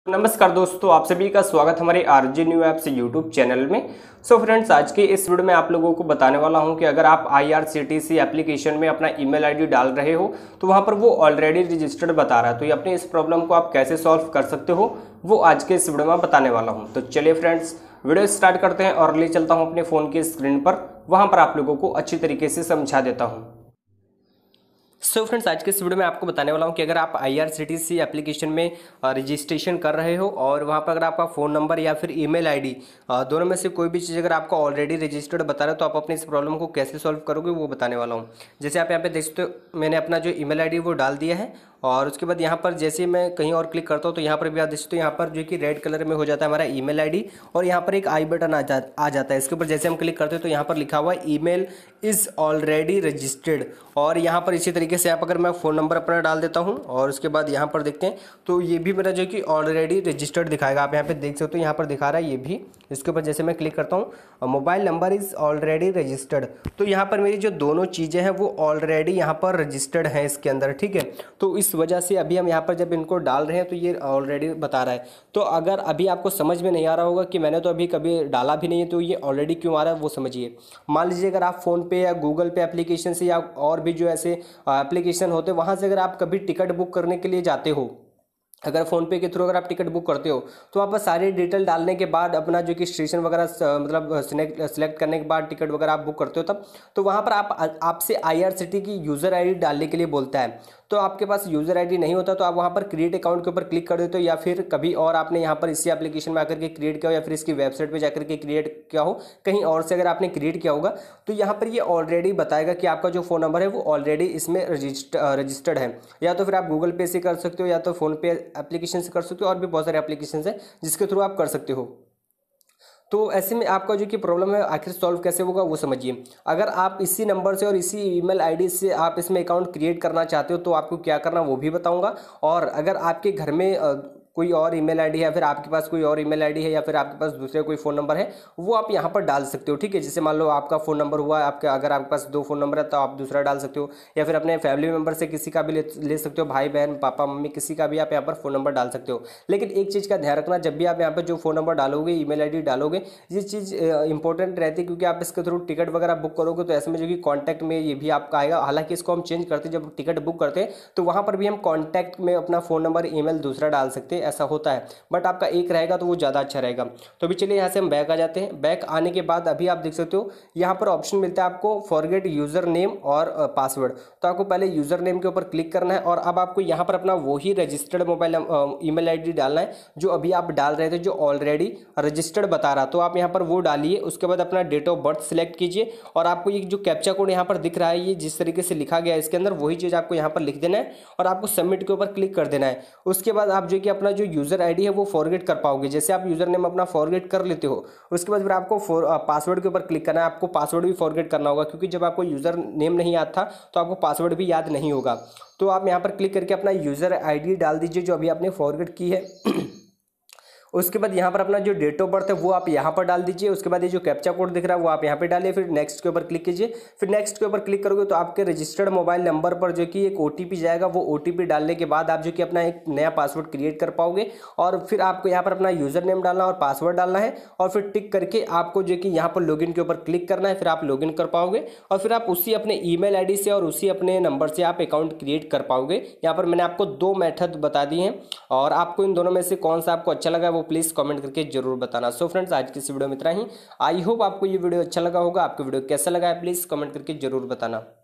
नमस्कार दोस्तों, आप सभी का स्वागत हमारे आरजे न्यू ऐप से यूट्यूब चैनल में। सो फ्रेंड्स, आज के इस वीडियो में आप लोगों को बताने वाला हूं कि अगर आप IRCTC एप्लीकेशन में अपना ईमेल आईडी डाल रहे हो तो वहां पर वो ऑलरेडी रजिस्टर्ड बता रहा है। तो ये अपनी इस प्रॉब्लम को आप कैसे सॉल्व कर सकते हो वो आज के इस वीडियो में बताने वाला हूँ। तो चलिए फ्रेंड्स, वीडियो स्टार्ट करते हैं और ले चलता हूँ अपने फ़ोन की स्क्रीन पर। वहाँ पर आप लोगों को अच्छी तरीके से समझा देता हूँ। सो फ्रेंड्स, आज के इस वीडियो में आपको बताने वाला हूं कि अगर आप IRCTC एप्लीकेशन में रजिस्ट्रेशन कर रहे हो और वहां पर अगर आपका फ़ोन नंबर या फिर ईमेल आईडी दोनों में से कोई भी चीज़ अगर आपका ऑलरेडी रजिस्टर्ड बता रहा है तो आप अपनी इस प्रॉब्लम को कैसे सॉल्व करोगे वो बताने वाला हूं। जैसे आप यहाँ पे देख सकते हो, मैंने अपना जो ईमेल आईडी वो डाल दिया है और उसके बाद यहाँ पर जैसे मैं कहीं और क्लिक करता हूँ तो यहाँ पर भी आप देख सकते हो, यहाँ पर जो कि रेड कलर में हो जाता है हमारा ईमेल आईडी और यहाँ पर एक आई बटन आ जाता है। इसके ऊपर जैसे हम क्लिक करते हैं तो यहाँ पर लिखा हुआ है ईमेल इज़ ऑलरेडी रजिस्टर्ड। और यहाँ पर इसी तरीके से आप अगर मैं फ़ोन नंबर अपना डाल देता हूँ और उसके बाद यहाँ पर देखते हैं तो ये भी मेरा जो कि ऑलरेडी रजिस्टर्ड दिखाएगा। आप यहाँ पे देख सकते हो, यहाँ पर दिखा रहा है ये भी। इसके ऊपर जैसे मैं क्लिक करता हूँ mobile number is already registered, तो यहाँ पर मेरी जो दोनों चीज़ें हैं वो ऑलरेडी यहाँ पर रजिस्टर्ड हैं इसके अंदर, ठीक है। तो इस वजह से अभी हम यहाँ पर जब इनको डाल रहे हैं तो ये ऑलरेडी बता रहा है। तो अगर अभी आपको समझ में नहीं आ रहा होगा कि मैंने तो अभी कभी डाला भी नहीं है तो ये ऑलरेडी क्यों आ रहा है वो समझिए। मान लीजिए अगर आप फ़ोन पे या गूगल पे एप्लीकेशन से या और भी जो ऐसे एप्लीकेशन होते हैं वहाँ से अगर आप कभी टिकट बुक करने के लिए जाते हो, अगर फ़ोनपे के थ्रू अगर आप टिकट बुक करते हो तो वहाँ पर सारी डिटेल डालने के बाद अपना जो कि स्टेशन वगैरह मतलब सिलेक्ट करने के बाद टिकट वगैरह आप बुक करते हो तब तो वहाँ पर आपसे IRCTC की यूज़र आईडी डालने के लिए बोलता है। तो आपके पास यूज़र आईडी नहीं होता तो आप वहाँ पर क्रिएट अकाउंट के ऊपर क्लिक कर देते हो, या फिर कभी और आपने यहाँ पर इसी एप्लीकेशन में आकर के क्रिएट किया हो या फिर इसकी वेबसाइट पे जाकर के क्रिएट किया हो, कहीं और से अगर आपने क्रिएट किया होगा तो यहाँ पर ये ऑलरेडी बताएगा कि आपका जो फ़ोन नंबर है वो ऑलरेडी इसमें रजिस्टर्ड है। या तो फिर आप गूगल पे से कर सकते हो या तो फ़ोनपे एप्लीकेशन से कर सकते हो, और भी बहुत सारे एप्लीकेशन है जिसके थ्रू आप कर सकते हो। तो ऐसे में आपका जो कि प्रॉब्लम है आखिर सॉल्व कैसे होगा वो समझिए। अगर आप इसी नंबर से और इसी ईमेल आईडी से आप इसमें अकाउंट क्रिएट करना चाहते हो तो आपको क्या करना वो भी बताऊंगा। और अगर आपके घर में कोई और ईमेल आईडी है या फिर आपके पास कोई और ईमेल आईडी है या फिर आपके पास दूसरे कोई फ़ोन नंबर है वो आप यहाँ पर डाल सकते हो, ठीक है। जैसे मान लो आपका फ़ोन नंबर हुआ आपका, अगर आपके पास 2 फ़ोन नंबर है तो आप दूसरा डाल सकते हो, या फिर अपने फैमिली मेम्बर से किसी का भी ले सकते हो, भाई बहन पापा मम्मी किसी का भी आप यहाँ पर फ़ोन नंबर डाल सकते हो। लेकिन एक चीज़ का ध्यान रखना, जब भी आप यहाँ पर जो फ़ोन नंबर डालोगे ईमेल आईडी डालोगे ये चीज़ इंपॉर्टेंट रहती है क्योंकि आप इसके थ्रू टिकट वगैरह बुक करोगे तो ऐसे में जो कि कॉन्टैक्ट में ये भी आपका आएगा। हालांकि इसको हम चेंज करते हैं, जब टिकट बुक करते हैं तो वहाँ पर भी हम कॉन्टैक्ट में अपना फ़ोन नंबर ईमेल दूसरा डाल सकते हैं, ऐसा होता है, बट आपका एक रहेगा तो वो ज़्यादा अच्छा रहेगा। तो अभी चलिए यहाँ से हम बैक आ जाते हैं। बैक आने के बाद अभी आप देख सकते हो यहाँ पर ऑप्शन मिलता है आपको फॉरगेट यूज़र नेम और पासवर्ड। तो आपको पहले यूज़र नेम के ऊपर क्लिक करना है और अब आपको यहाँ पर अपना वही रजिस्टर्ड मोबाइल ईमेल आईडी डालना है जो अभी आप डाल रहे थे, जो ऑलरेडी रजिस्टर्ड बता रहा। तो आप यहाँ पर वो डालिए। उसके बाद अपना डेट ऑफ बर्थ सिलेक्ट कीजिए और आपको ये जो कैप्चा कोड यहाँ पर दिख रहा है, ये जिस तरीके से लिखा गया है इसके अंदर वही चीज़ आपको यहाँ पर लिख देना है और आपको सबमिट के ऊपर क्लिक कर देना है। उसके बाद आप जो कि अपना जो यूज़र आईडी है वो फॉरगेट कर पाओगे। जैसे आप यूज़र नेम अपना फॉरगेट कर लेते हो उसके बाद फिर आपको पासवर्ड के ऊपर क्लिक करना है। आपको पासवर्ड भी फॉरगेट करना होगा क्योंकि जब आपको यूज़र नेम नहीं याद था तो आपको पासवर्ड भी याद नहीं होगा। तो आप यहाँ पर क्लिक करके अपना यूज़र आईडी डाल दीजिए जो अभी आपने फॉरगेट की है। उसके बाद यहाँ पर अपना जो डेट ऑफ बर्थ है वो आप यहाँ पर डाल दीजिए। उसके बाद ये जो कैप्चा कोड दिख रहा है वो आप यहाँ पे डालिए, फिर नेक्स्ट के ऊपर क्लिक कीजिए। फिर नेक्स्ट के ऊपर क्लिक करोगे तो आपके रजिस्टर्ड मोबाइल नंबर पर जो कि एक OTP जाएगा, वो OTP डालने के बाद आप जो कि अपना एक नया पासवर्ड क्रिएट कर पाओगे। और फिर आपको यहाँ पर अपना यूज़र नेम डालना और पासवर्ड डालना है और फिर टिक करके आपको जो कि यहाँ पर लॉगिन के ऊपर क्लिक करना है। फिर आप लॉगिन कर पाओगे और फिर आप उसी अपने ईमेल आईडी से और उसी अपने नंबर से आप अकाउंट क्रिएट कर पाओगे। यहाँ पर मैंने आपको 2 मेथड बता दिए हैं और आपको इन दोनों में से कौन सा आपको अच्छा लगा वो प्लीज़ कमेंट करके जरूर बताना। सो फ्रेंड्स, आज की इस वीडियो में इतना ही। आई होप आपको ये वीडियो अच्छा लगा होगा। आपको वीडियो कैसा लगा है प्लीज़ कमेंट करके जरूर बताना।